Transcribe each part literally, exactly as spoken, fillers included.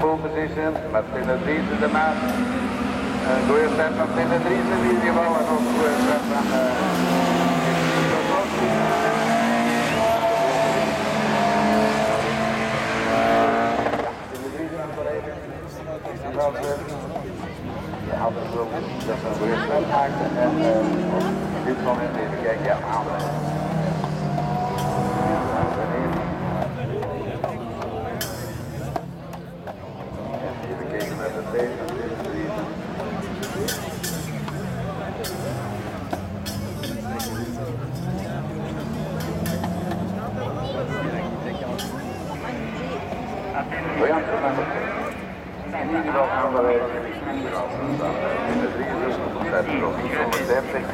pole position, Martin de Vries is ernaast. Een goede start van Martin de Vries in ieder geval en ook een goede start van uh, ja, dat is wel dat ze een goede start maakten en uh, op dit moment even kijken, ja, aanbrengen. Even kijken met de tijd van dit drie. Brianten naar de twee. In ieder geval gaan we in de drieënzestig procent op honderddertig.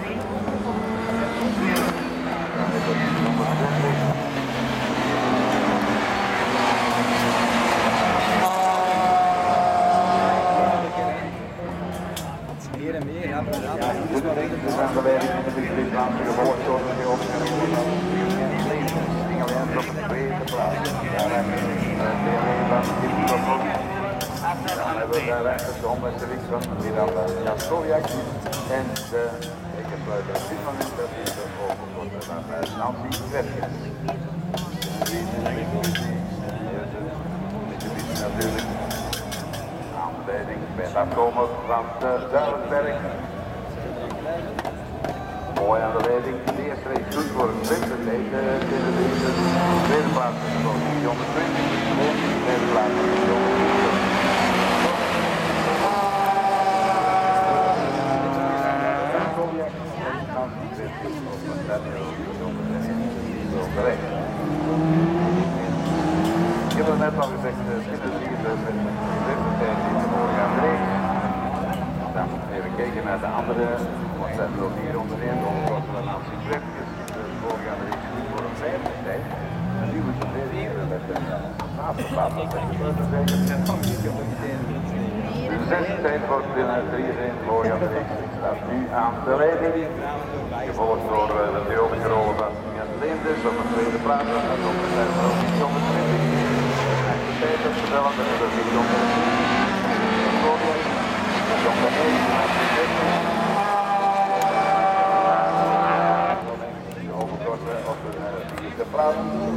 Meer en meer, ja, inderdaad. Ja, dit is de aangewezen in de Frieslandse gehoord door de opgenomen. Dingen alleen op de tweede plaats. Daar hebben we de Nederland in de top. Dan hebben we daar rechts de omwissering van Miranda Jaskowiak en de tegenfluiter van dat is de overkorte van Nancy Kretjes. Natuurlijk aanleiding bij het afkomen van de Zuilenberg. Mooi aan de leiding. De eerste race goed voor een twintig. De tweede plaats is voor honderdtwintig. De derde plaats is voor honderdtwintig. Ik heb het net al gezegd, de Synergie is met de tijd in de voorgaande race. Dan even kijken naar de andere, wat zijn er ook hier onderin, de onderkorte van Nancy Kretjes. De voorgaande race is voor een vijfde tijd. En nu moeten we weer hier met de laatste plaats. De zesde tijd wordt binnen drie in de voorgaande race. Staat nu aan de leiding. Gevolgd door uh, de theoretische rollen van Jens Leenders op de tweede plaats. En dan komt er ook honderdtwintig. En de tijd is vertellen, dat is honderdtwintig. De overkorte op de vierde plaats.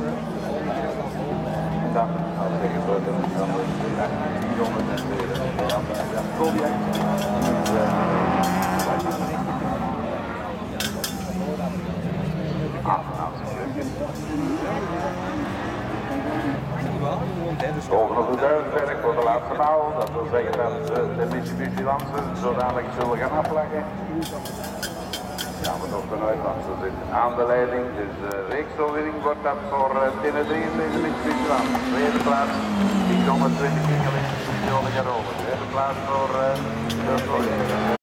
En dan, als ik het wordt, dan is het jongen en de andere Jaskowiak. Boven op de Duivenberg voor de laatste maal. Dat wil zeggen dat de, de Mitsubishi Lancer zodanig zullen gaan afleggen. Ja, we nog vanuit, want ze zitten aan de leiding. Dus de uh, reeksoverwinning wordt dat voor uh, binnen drie in deze Mitsubishi Lancer. Tweede plaats, die honderdtwintig single in de Derde plaats voor uh, de